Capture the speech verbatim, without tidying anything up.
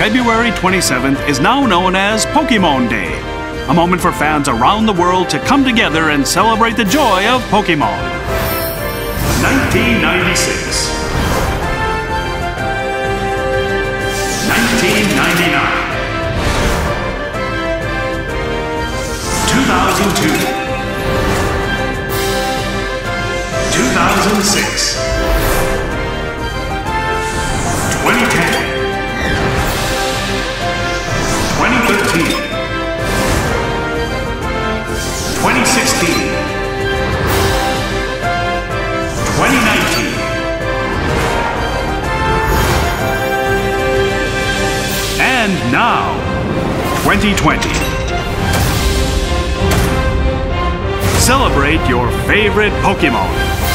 February twenty-seventh is now known as Pokémon Day, a moment for fans around the world to come together and celebrate the joy of Pokémon. nineteen ninety-six. nineteen ninety-nine. two thousand two. two thousand six. twenty ten. twenty thirteen. twenty sixteen. twenty nineteen. And now, twenty twenty. Celebrate your favorite Pokémon.